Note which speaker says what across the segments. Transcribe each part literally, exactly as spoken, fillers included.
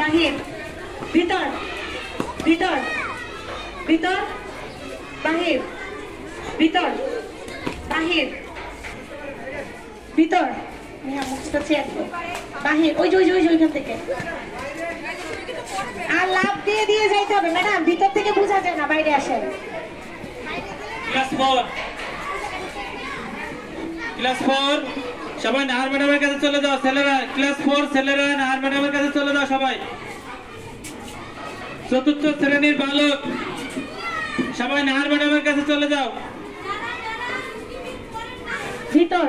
Speaker 1: বাহির ভিতর ভিতর ভিতর বাহির ভিতর বাহির ভিতর বাহির ওই যে ওই যে ওই যে ওইখান থেকে আর লাভ দিয়ে দিয়ে যাইতে হবে ম্যাডাম ভিতর থেকে বোঝা যায় না বাইরে আসেন
Speaker 2: ক্লাস ফোর ক্লাস ফোর সবাই নাহার ম্যাডামের কাছে চলে যাও ছেলেরা ক্লাস ফোর ছেলেরা নাহার ম্যাডামের কাছে চলে যাও সবাই চতুর্থ শ্রেণীর বালক সবাই নাহার ম্যাডামের কাছে চলে যাও
Speaker 1: ভিতর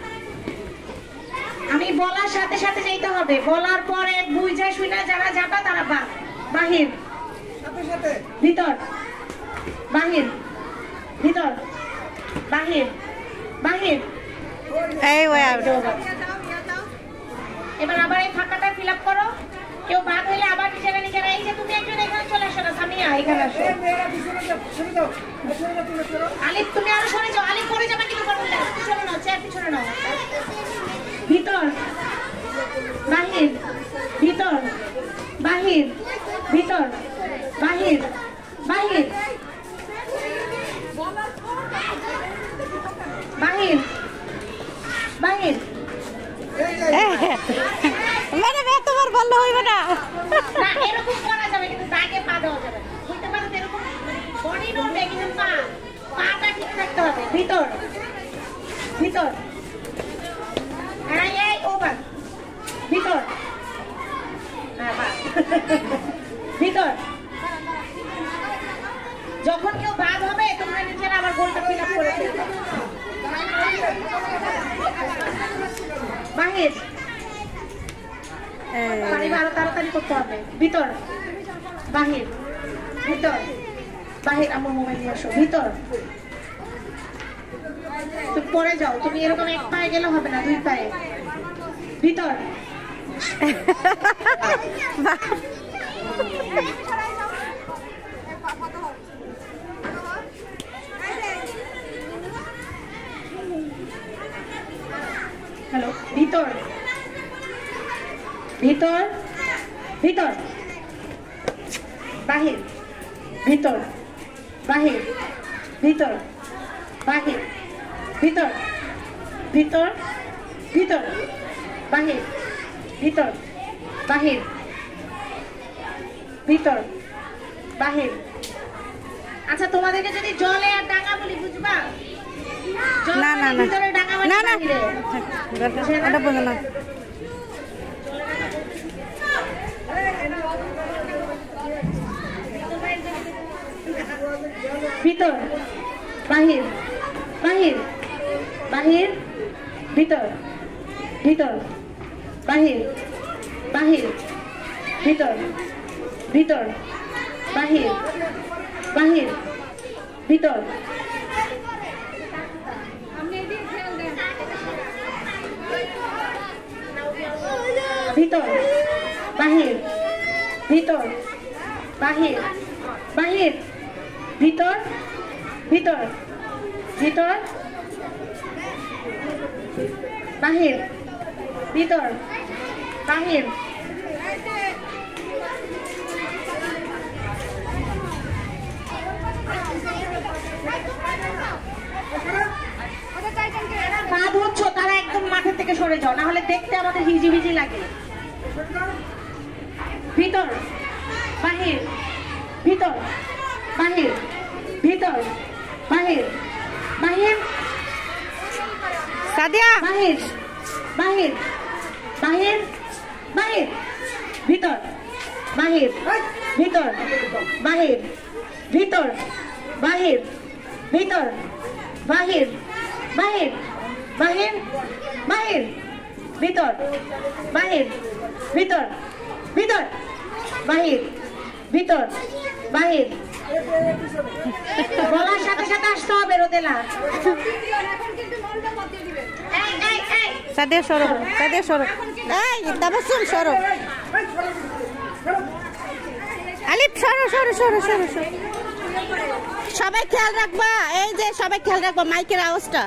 Speaker 1: আমি বলার সাথে সাথে যেতে হবে বলার পরে বুঝা শুনা যারা যাবা তারা বা বাহির সাথে সাথে ভিতর বাহির ভিতর বাহির বাহির
Speaker 3: এই ওয়ে আউট
Speaker 1: এবার আবার এই ফাঁকাটা ফিল আপ করো কেউ বাদ হইলে আবার নিজেরা নিজেরা এই যে তুমি একজন এখানে চলে আসো না সামিয়া এখানে আসো আলিফ তুমি আরো সরে যাও আলিফ পরে যাবে কিন্তু করুন না পিছনে নাও চেয়ার পিছনে নাও ভিতর বাহির ভিতর বাহির ভিতর বাহির বাহির বাহির বাহির
Speaker 3: ম্যাডাম এতবার বললে হইবে না
Speaker 1: না এরকম করা যাবে কিন্তু দাগে পা দেওয়া যাবে বুঝতে পারো এরকম বডি নড়বে কিন্তু পা পাটা ঠিক থাকতে হবে ভিতর ভিতর এই এই ওভার ভিতর হ্যাঁ বাস ভিতর যখন কেউ বাদ হবে তোমরা নিজেরা আবার গোলটা ফিল আপ করে ফেলবে বাহির পারিবা আরো তাড়াতাড়ি করতে হবে ভিতর বাহির ভিতর বাহির আমার মোবাইল নিয়ে আসো ভিতর তুমি পরে যাও তুমি এরকম এক পায়ে গেলে হবে না দুই পায়ে ভিতর হ্যালো ভিতর ভিতর ভিতর বাহির ভিতর বাহির ভিতর বাহির ভিতর ভিতর ভিতর বাহির ভিতর বাহির ভিতর বাহির আচ্ছা তোমাদেরকে যদি জলে আর ডাঙা বলি বুঝবা
Speaker 3: না না না
Speaker 1: ভিতরে ডাঙা
Speaker 3: না না এটা বলো না
Speaker 1: ভিতর বাহির বাহির বাহির ভিতর ভিতর বাহির বাহির ভিতর ভিতর বাহির বাহির ভিতর ভিতর বাহির ভিতর বাহির বাহির ভিতর ভিতর ভিতর বাহির ভিতর বাহির পা ধরছো তারা একদম মাঠের থেকে সরে যাও না হলে দেখতে আমাদের হিজিবিজি লাগে ভিতর বাহির ভিতর বাহির ভিতর বাহির বাহির
Speaker 3: সাদিয়া
Speaker 1: বাহির বাহির বাহির বাহির ভিতর বাহির ভিতর বাহির ভিতর বাহির ভিতর বাহির বাহির বাহির বাহির ভিতর বাহির ভিতর ভিতর বাহির ভিতর বাহির বলার সাথে সাথে আসতে হবে রোদেলা
Speaker 3: সাদিয়া সরো সাদিয়া সরো এই তাবাসসুম সরো আলিফ সরো সরো সরো সরো সরো সবাই খেয়াল রাখবা এই যে সবাই খেয়াল রাখবা মাইকের আওয়াজটা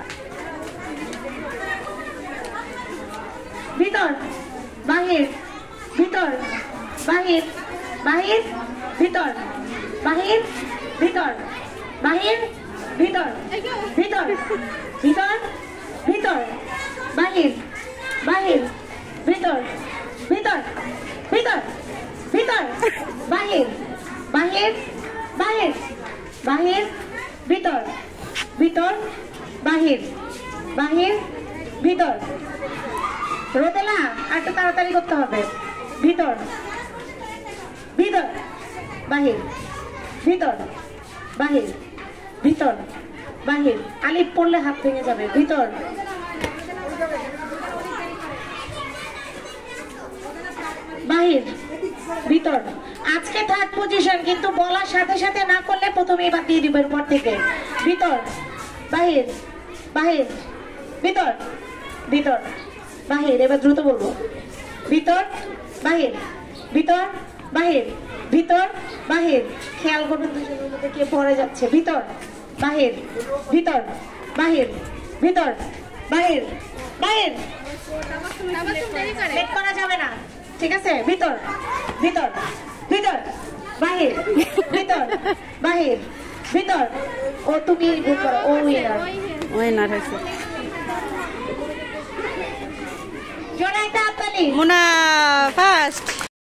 Speaker 1: ভিতর বাহির ভিতর বাহির বাহির ভিতর বাহির ভিতর বাহির ভিতর ভিতর ভিতর ভিতর বাহির বাহির ভিতর ভিতর ভিতর ভিতর বাহির বাহির বাহির বাহির ভিতর ভিতর বাহির বাহির ভিতর রোদেলা আর একটু তাড়াতাড়ি করতে হবে ভিতর ভিতর বাহির ভিতর বাহির ভিতর বাহির আলিফ পড়লে হাত ভেঙে যাবে ভিতর বাহির ভিতর আজকে থার্ড পজিশন কিন্তু বলার সাথে সাথে না করলে প্রথমেই বাদ দিয়ে দিবেন পর থেকে ভিতর বাহির বাহির ভিতর ভিতর বাহির এবার দ্রুত বলবো ভিতর বাহির ভিতর বাহির ভিতর বাহির খেয়াল করবেন দুজনের মধ্যে কে পড়ে যাচ্ছে ভিতর বাহির ভিতর বাহির ভিতর বাহির বাহির লেট করা যাবে না ঠিক আছে ভিতর ভিতর ভিতর বাহির ভিতর বাহির ভিতর ও তুমি ভুল করো ও উইনার
Speaker 3: উইনার হয়েছে
Speaker 1: জোরে একটা হাততালি
Speaker 3: মুনা ফার্স্ট